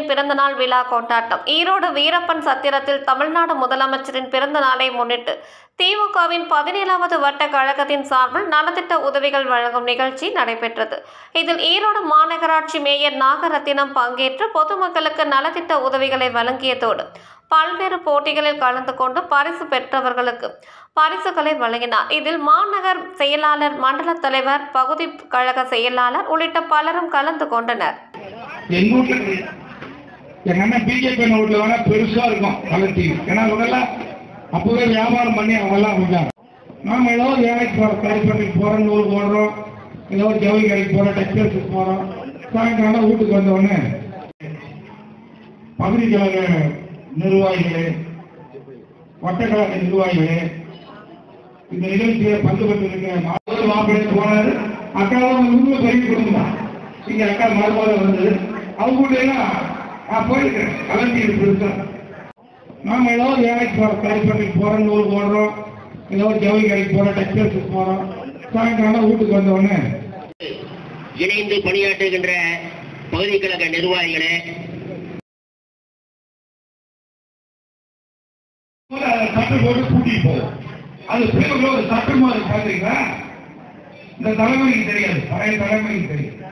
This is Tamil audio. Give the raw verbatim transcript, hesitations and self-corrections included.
முதலமைச்சரின் பிறந்தநாள் விழா கொண்டாட்டம். ஈரோடு வீரப்பன் சத்திரத்தில் தமிழ்நாடு முதலமைச்சரின் பிறந்த நாளை முன்னிட்டு திமுகவின் பதினேழாவது வட்ட கழகத்தின் சார்பில் நலத்திட்ட உதவிகள் வழங்கும் நிகழ்ச்சி நடைபெற்றது. இதில் ஈரோடு மாநகராட்சி மேயர் நாகரத்தினம் பங்கேற்று பொதுமக்களுக்கு நலத்திட்ட உதவிகளை வழங்கியதோடு பல்வேறு போட்டிகளில் கலந்து கொண்டு பரிசு பெற்றவர்களுக்கு பரிசுகளை வழங்கினார். இதில் மாநகர் செயலாளர், மண்டல தலைவர், பகுதி கழக செயலாளர் உள்ளிட்ட பலரும் கலந்து கொண்டனர். அப்பவே வியாபாரம் பண்ணி அவங்கெல்லாம் கொடுத்தாங்க. நாம ஏதோ வேலைக்கு போறோம், கடைப்பட்டிக்கு போறோம், நூல் போடுறோம், ஏதோ ஜவுளி கடைக்கு போறோம், டெக்ஸ்டைல்ஸுக்கு போறோம். சாயங்காலம் வீட்டுக்கு வந்த உடனே பகுதி கழக நிர்வாகிகளே, வட்டக்கழக நிர்வாகிகளே, இந்த நிகழ்ச்சியை பங்கு பெற்றிருக்க மாப்பிள்ளை போனாரு. அக்காவும் ஊர்ல பெரிய குடும்பம், இங்க அக்கா மறுபாடு வந்தது. அவங்க கூட எல்லாம் நான் போயிருக்கேன் கலந்து பெருசா. நாம ஏதோ வேலைக்கு போறோம், கடைப்பட்டிக்கு போறோம், நூல் போடுறோம், ஏதோ ஜவுளி கடைக்கு போறோம், டெக்ஸ்டைல்ஸுக்கு போறோம். சாயங்காலம் வீட்டுக்கு வந்த உடனே இணைந்து பணியாற்றுகின்ற பகுதி கழக நிர்வாகிகளே, சட்டம் போட்டு கூட்டிட்டு போவோம். அது பிள்ளைங்களோ ஒரு சட்டமா இருக்கு பாத்தீங்களா? இந்த தலைமைக்கு தெரியாது, பழைய தலைமைக்கு தெரியும்.